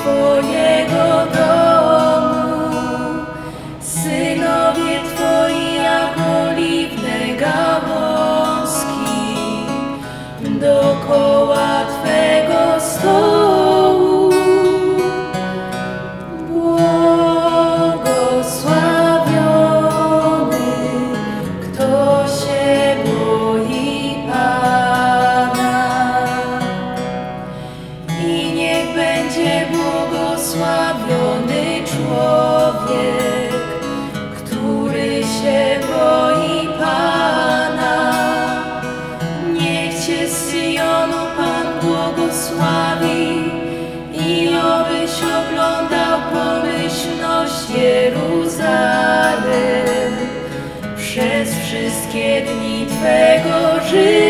Twojego domu. Synowie Twoi jak oliwne gałązki dokoła Twego stołu. Błogosławiony, kto się boi Pana. I niech będzie błogosławiony człowiek, który się boi Pana. Niech Cię z Syjonu Pan błogosławi i obyś oglądał pomyślność Jeruzalem przez wszystkie dni Twego życia.